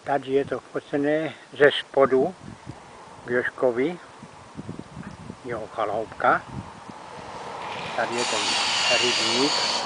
Tady je to focené ze spodu k Jožkovi, jeho chaloupka. Tady je ten rybník.